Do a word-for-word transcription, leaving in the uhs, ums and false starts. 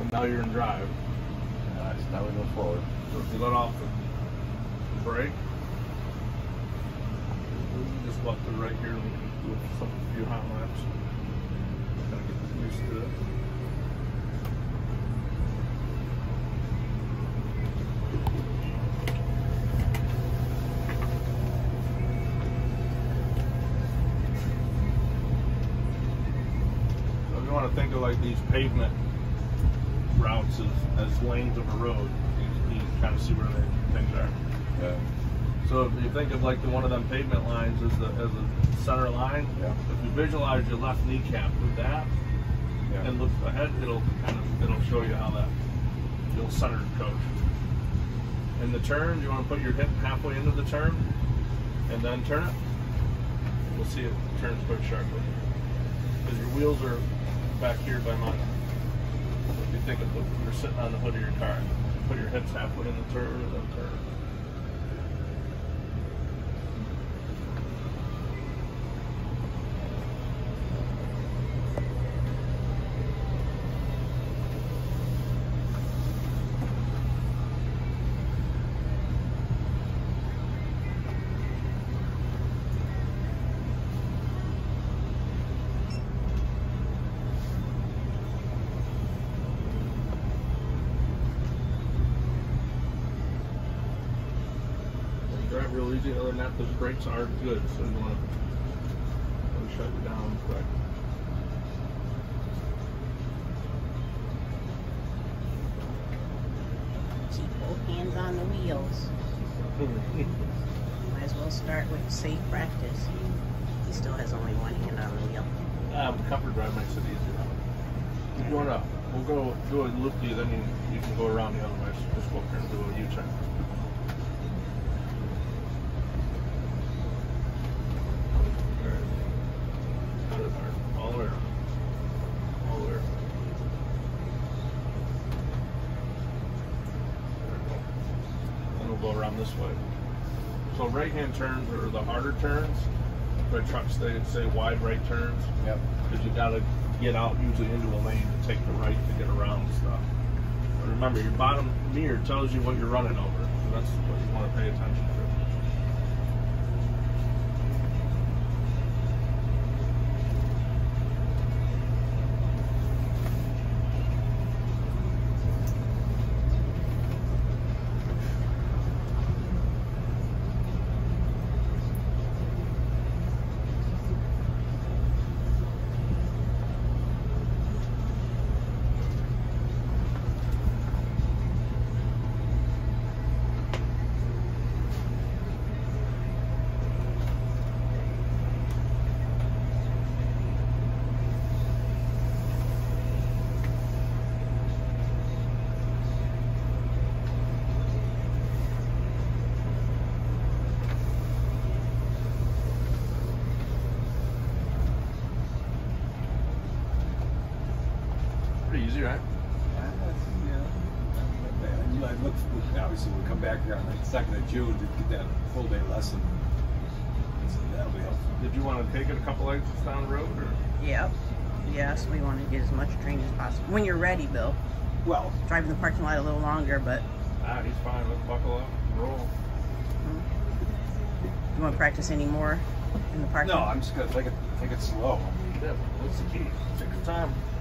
now you're in drive. Nice. Now we move forward. So if you let off the brake, just left it right here and we can do some few hot laps. Gotta get used to it. So if you want to think of like these pavement routes as, as lanes of a road, you, you kind of see where the things are. Yeah. So if you think of like the one of them pavement lines as the as a center line, yeah. If you visualize your left kneecap with that, yeah. and look ahead, it'll kind of it'll show you how that you'll center the coach. In the turn, you want to put your hip halfway into the turn, and then turn it. You'll see it turns quite sharply because your wheels are back here by mine. So if you think of the, you're sitting on the hood of your car, put your hips halfway in the turn, and then turn. Drive real easy. Other than that, those brakes aren't good, so you want to shut it down quick. Keep both hands on the wheels. Might as well start with safe practice. He still has only one hand on the wheel. Um, comfort drive makes it easier. If you want to, we'll go do a loop-de, then you, you can go around the other way. So just go up here and do a U-turn. All the way around. All the way around. There we go. Then we'll go around this way. So right-hand turns are the harder turns. Where trucks they say wide right turns. Yep. Because you got to get out usually into a lane to take the right to get around stuff. But remember, your bottom mirror tells you what you're running over. So that's what you want to pay attention to. Pretty easy, right? Yeah. You like look. Obviously, we'll come back here on the second of June to get that full day lesson. So that'll be helpful. Did you want to take it a couple exits down the road, or? Yep. Yes, we want to get as much training as possible. When you're ready, Bill. Well, Driving the parking lot a little longer, but. Ah, he's fine. Let's buckle up and roll. You want to practice any more in the parking no, lot? I'm just gonna take it take it slow. Yeah, that's the key. Take your time.